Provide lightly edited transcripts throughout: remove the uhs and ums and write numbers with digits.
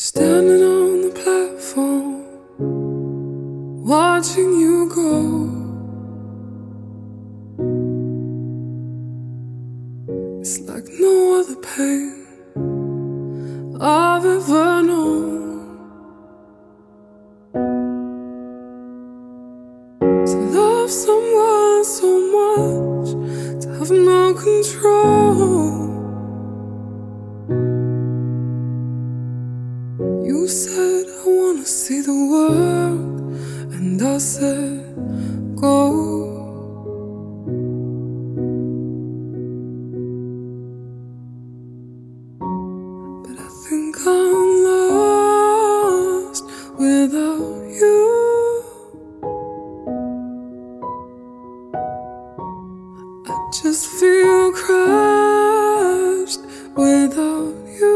Standing on the platform, watching you go. It's like no other pain I've ever known. To love someone so much, to have no control. You said, I wanna see the world, and I said, go. But I think I'm lost without you. I just feel crushed without you.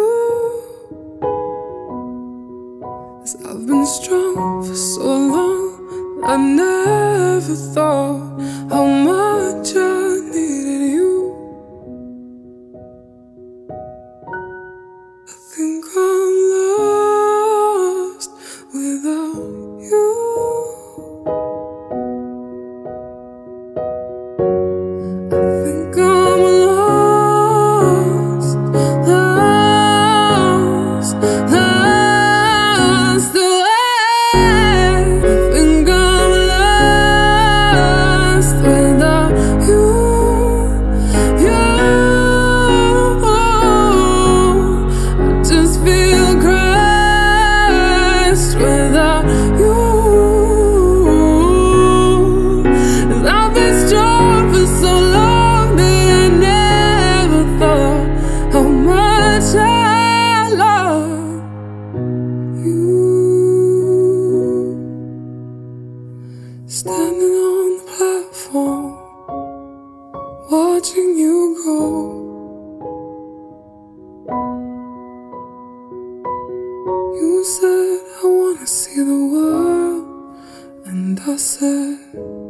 I've been strong for so long, I never thought how much I needed you. I think I'm lost without you. I think I'm lost, lost, lost. Without you, and I've been strong for so long that I never thought how much I love you. Standing on the platform, watching you go. You said, I wanna see the world, and I said,